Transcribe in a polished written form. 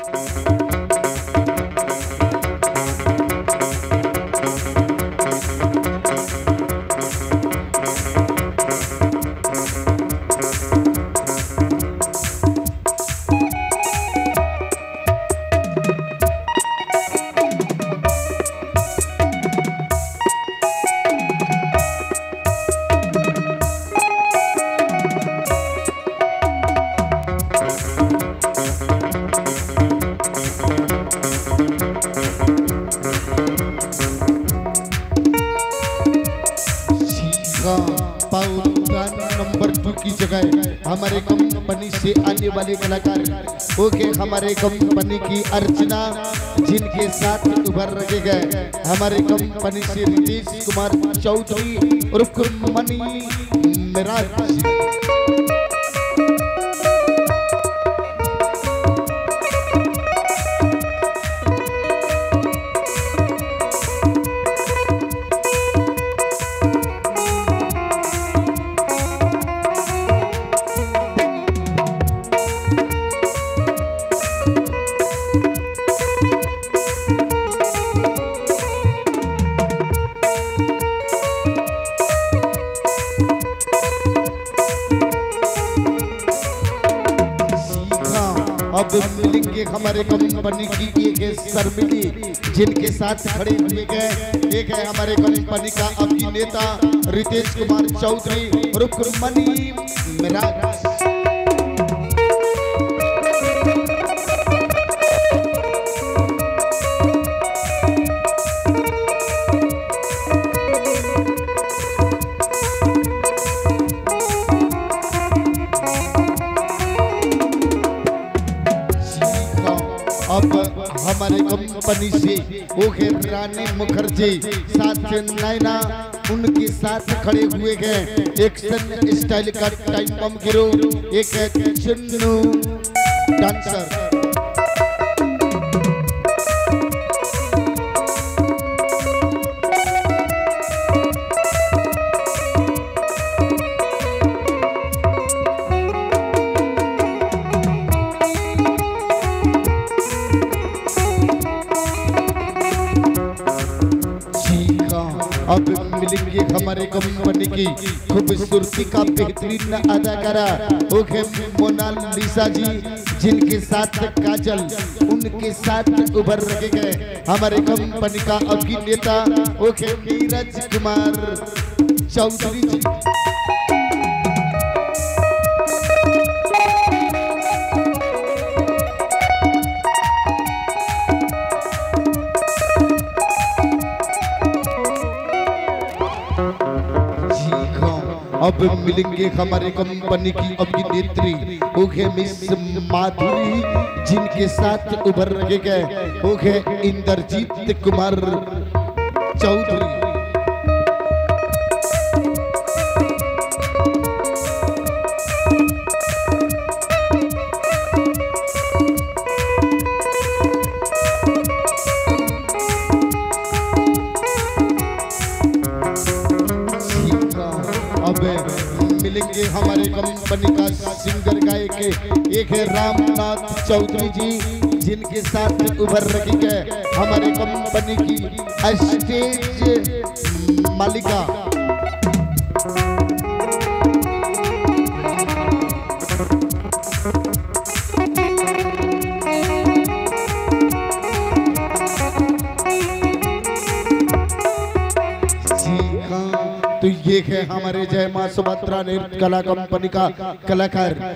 Number 2 की जगह हमारे कंपनी से आने वाले कलाकार ओके हमारे कंपनी की अर्चना जिनके साथ उभर रखे गए हमारे कंपनी से रितेश कुमार चौधरी उर्फ मनी मिराज। अब मिलेंगे हमारे कंपनी की एक शर्मिली जिनके साथ खड़े हुए गए एक है हमारे कंपनी का अभिनेता रितेश कुमार चौधरी उर्फ मनी मिराज। अब हमारे कंपनी से ओके रानी मुखर्जी साथ नैना उनके साथ खड़े हुए गए एक्शन स्टाइल का टाइम बम गिरो एक चन्नू डांसर। अब मिलेंगे हमारे कंपनी की खूबसूरती का बेहतरीन अदाकारा ओके मोनालिसा जी जिनके साथ काजल उनके साथ उभर रखे गए हमारे कंपनी का अभिनेता ओके नीरज कुमार चौधरी जी। अब मिलेंगे हमारे कंपनी की अभिनेत्री ओके मिस माधुरी जिनके साथ उभर रखे गए ओके इंद्रजीत कुमार चौधरी। अब मिलेंगे हमारे कंपनी का सिंगर गायक एक है रामनाथ चौधरी जी जिनके साथ उभर रखी गए हमारे कंपनी की स्टेज मालिका। तो ये है हमारे जय मां सुभद्रा नृत्य कला कंपनी का कलाकार।